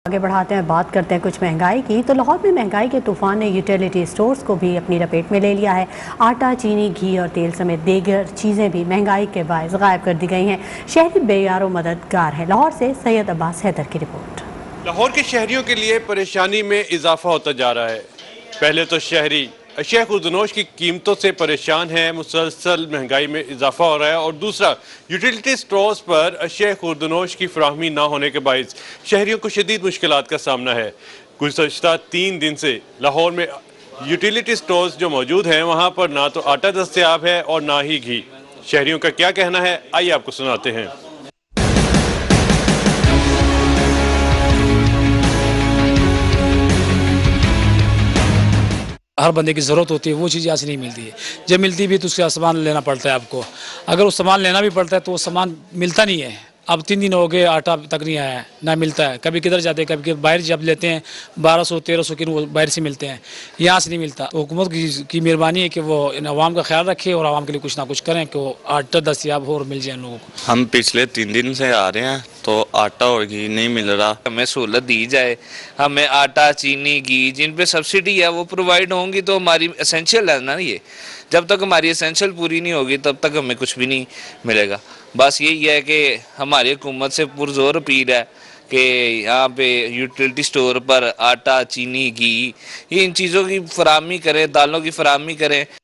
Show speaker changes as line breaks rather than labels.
आगे बढ़ाते हैं, बात करते हैं कुछ महंगाई की। तो लाहौर में महंगाई के तूफान ने यूटिलिटी स्टोर्स को भी अपनी लपेट में ले लिया है। आटा, चीनी, घी और तेल समेत दीगर चीज़ें भी महंगाई के बायस गायब कर दी गई हैं। शहरी बेयारो मददगार है। लाहौर से सैयद अब्बास हैदर की रिपोर्ट।
लाहौर के शहरियों के लिए परेशानी में इजाफा होता जा रहा है। पहले तो शहरी अशिया खुर्दनोश की कीमतों से परेशान है, मुसलसल महंगाई में इजाफा हो रहा है। और दूसरा, यूटिलिटी स्टोर्स पर अशिया खुर्दनोश की फराहमी ना होने के बायस शहरियों को शदीद मुश्किलात का सामना है। गुज़श्ता 3 दिन से लाहौर में यूटिलिटी स्टोर्स जो मौजूद हैं वहाँ पर ना तो आटा दस्तयाब है और ना ही घी। शहरियों का क्या कहना है, आइए आपको सुनाते हैं।
हर बंदे की ज़रूरत होती है, वो चीज़ यहाँ से नहीं मिलती है। जब मिलती भी तो उसका सामान लेना पड़ता है आपको। अगर वो सामान लेना भी पड़ता है तो वो सामान मिलता नहीं है। अब 3 दिन हो गए, आटा तक नहीं आया है, ना मिलता है। कभी किधर जाते हैं, कभी बाहर जब लेते हैं 1200-1300 किलो वो बाहर से मिलते हैं, यहाँ से नहीं मिलता। तो हुकूमत की मेहरबानी है कि वो इन आवाम का ख्याल रखे और आवाम के लिए कुछ ना कुछ करें कि वो आटा दस्तयाब हो और मिल जाए लोगों को।
हम पिछले 3 दिन से आ रहे हैं तो आटा और घी नहीं मिल रहा।
हमें सहूलत दी जाए, हमें आटा, चीनी, घी जिन पे सब्सिडी है वो प्रोवाइड होंगी तो हमारी एसेंशियल है ना ये। जब तक हमारी एसेंशियल पूरी नहीं होगी तब तक हमें कुछ भी नहीं मिलेगा। बस यही है कि हमारी हुकूमत से पुरजोर अपील है कि यहाँ पे यूटिलिटी स्टोर पर आटा, चीनी, घी इन चीज़ों की फराहमी करें, दालों की फराहमी करें